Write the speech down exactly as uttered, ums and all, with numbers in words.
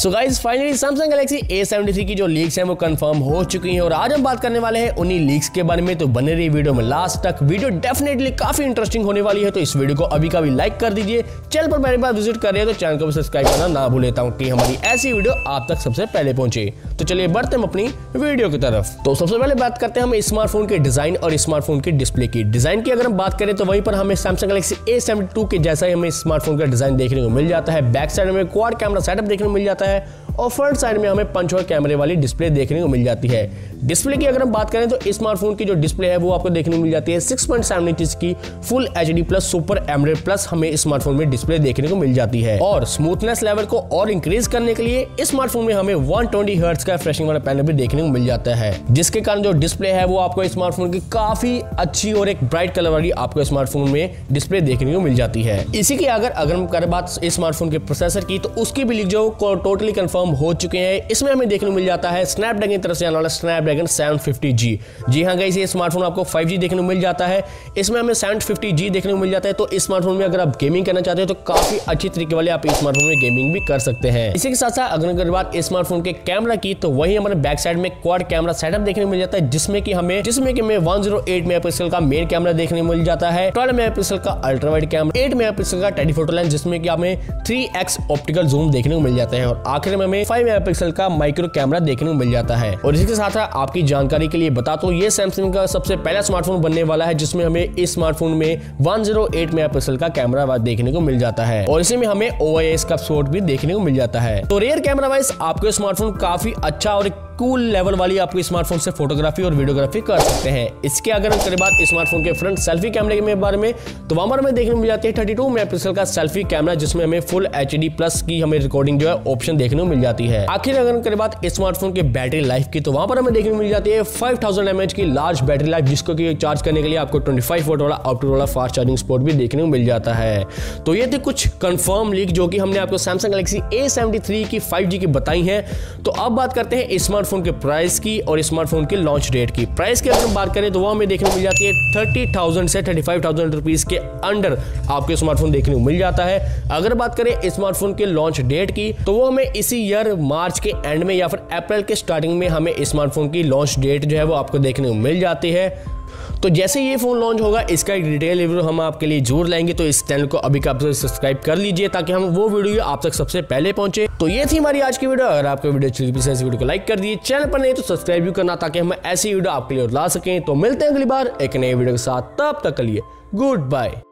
So guys finally Samsung Galaxy A seventy three की जो leaks हैं वो कंफर्म हो चुकी हैं और आज हम बात करने वाले हैं उन्हीं लीक्स के बारे में। तो बने रही वीडियो में लास्ट तक, वीडियो डेफिनेटली काफी इंटरेस्टिंग होने वाली है। तो इस वीडियो को अभी का भी लाइक कर दीजिए। चैनल पर पहली बार विजिट कर रहे हैं तो चैनल को भी सब्सक्राइब करना ना भूलें ताकि हमारी ऐसी वीडियो आप तक सबसे पहले पहुंचे। तो चलिए बढ़ते हम अपनी वीडियो की तरफ। तो सबसे पहले बात करते हैं हम स्मार्टफोन के डिजाइन और स्मार्टफोन के डिस्प्ले की। डिजाइन की अगर हम बात करें तो वहीं पर हमें Samsung Galaxy A seventy two के जैसा ही हमें स्मार्टफोन का डिजाइन देखने को मिल जाता है। बैक साइड में क्वाड कैमरा सेटअप देखने को मिल जाता है और फ्रंट साइड में हमें पंच होल कैमरे वाली डिस्प्ले देखने को मिल जाती है। डिस्प्ले की अगर हम बात करें तो स्मार्टफोन की जो डिस्प्ले है वो आपको देखने को मिल जाती है सिक्स पॉइंट सेवन इंच की full HD plus super AMOLED plus हमें स्मार्टफोन में डिस्प्ले देखने को मिल जाती है। और स्मूथनेस लेवल को और इंक्रीज करने के लिए स्मार्टफोन में हमें वन ट्वेंटी हर्ट्ज का रिफ्रेशिंग वाला पैनल भी देखने को मिल जाता है, जिसके कारण जो डिस्प्ले है वो आपको स्मार्टफोन की काफी अच्छी और एक ब्राइट कलर वाली आपको स्मार्टफोन में डिस्प्ले देखने को मिल जाती है। इसी की अगर अगर हम करें बात स्मार्टफोन के प्रोसेसर की तो उसकी भी लीक जो टोटली कंफर्म हो चुके हैं। इसमें हमें देखने को मिल जाता है स्नैपड्रैगन की तरफ से आने वाला स्नैपड्रैगन सेवन फिफ्टी जी। जी हाँ गाइस, ये स्मार्टफोन आपको फाइव जी देखने को मिल जाता है। इसमें हमें सेवन फिफ्टी जी देखने को मिल जाता है। तो स्मार्टफोन में अगर आप गेमिंग करना चाहते हो तो काफी अच्छी तरीके वाले आप स्मार्टफोन में गेमिंग भी कर सकते हैं। इसी के साथ साथ अगर अगर बात स्मार्टफोन के कैमरा की तो वही हमारे बैक साइड में क्वाड कैमरा सेटअप देखने को मिल जाता है, जिसमें कि हमें जिसमें कि हमें वन जीरो एट मेगापिक्सल का मेन कैमरा देखने को मिल जाता है, ट्वेल्व मेगापिक्सल का ultra wide camera, eight megapixel का टेलीफोटो लेंस जिसमें कि हमें थ्री एक्स ऑप्टिकल जूम देखने को मिल जाता है और आखिर में हमें फाइव मेगापिक्सल का माइक्रो कैमरा देखने को मिल जाता है। और इसी के साथ आपकी जानकारी के लिए बता तो ये सैमसंग का सबसे पहला स्मार्टफोन बनने वाला है जिसमें हमें इस स्मार्टफोन में वन जीरो एट मेगापिक्सल का कैमरा देखने को मिल जाता है और इसी में हमें ओ आई एस का सपोर्ट भी देखने को मिल जाता है। तो रेयर कैमरा वाइज आपको स्मार्टफोन काफी अच्छा और कूल लेवल वाली आपको स्मार्टफोन से फोटोग्राफी और वीडियोग्राफी कर सकते हैं। इसके अगर हम करें बात स्मार्टफोन के फ्रंट सेल्फी कैमरे के बारे में तो वहां पर हमें देखने को मिल जाती है थर्टी टू मेगापिक्सल का सेल्फी कैमरा, जिसमें हमें फुल एचडी प्लस की हमें रिकॉर्डिंग जो है ऑप्शन देखने को मिल जाती है। आखिर अगर हम करें बात स्मार्टफोन के बैटरी लाइफ की तो वहां पर हमें देखने को मिल जाती है फाइव थाउजेंड एमएच की लार्ज बैटरी लाइफ, जिसको कि चार्ज करने के लिए आपको ट्वेंटी फाइव वोल्ट वाला आउटडोर वाला फास्ट चार्जिंग सपोर्ट भी देखने को मिल जाता है। तो ये थे कुछ कंफर्म लीक जो कि हमने आपको Samsung Galaxy A seventy three की फाइव जी की बताई है। तो अब बात करते हैं स्मार्टफोन के प्राइस की और स्मार्टफोन के लॉन्च डेट की। प्राइस की अगर हम बात करें तो वो हमें देखने को मिल जाती है थर्टी थाउजेंड से थर्टी फाइव थाउजेंड रुपीस के अंडर आपको स्मार्टफोन देखने को मिल जाता है। अगर बात करें स्मार्टफोन के लॉन्च डेट की तो वो हमें इसी ईयर मार्च के एंड में या फिर अप्रैल के स्टार्टिंग में हमें स्मार्टफोन की लॉन्च डेट जो है वो आपको देखने को मिल जाती है। तो जैसे ये फोन लॉन्च होगा इसका एक डिटेल रिव्यू हम आपके लिए जरूर लाएंगे। तो इस चैनल को अभी का सब्सक्राइब कर लीजिए ताकि हम वो वीडियो आप तक सबसे पहले पहुंचे। तो ये थी हमारी आज की वीडियो। अगर आपको वीडियो अच्छी लगी तो इस वीडियो को लाइक कर दीजिए, चैनल पर नहीं तो सब्सक्राइब भी करना ताकि हम ऐसी वीडियो आपके लिए ला सकें। तो मिलते हैं अगली बार एक नई वीडियो के साथ, तब तक के लिए गुड बाय।